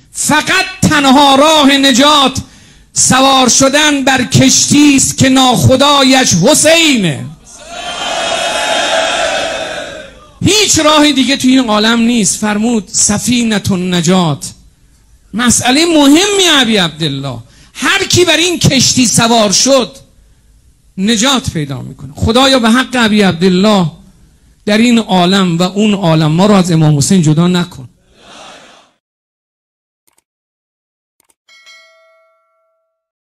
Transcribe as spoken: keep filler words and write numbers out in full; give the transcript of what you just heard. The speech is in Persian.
فقط تنها راه نجات سوار شدن بر کشتی است که ناخدایش حسینه. هیچ راه دیگه توی این عالم نیست. فرمود سفینة النجات. مسئله مهمی ابی عبدالله، هر کی بر این کشتی سوار شد نجات پیدا میکنه. خدایا به حق ابی عبدالله در این عالم و اون عالم ما را از امام حسین جدا نکن.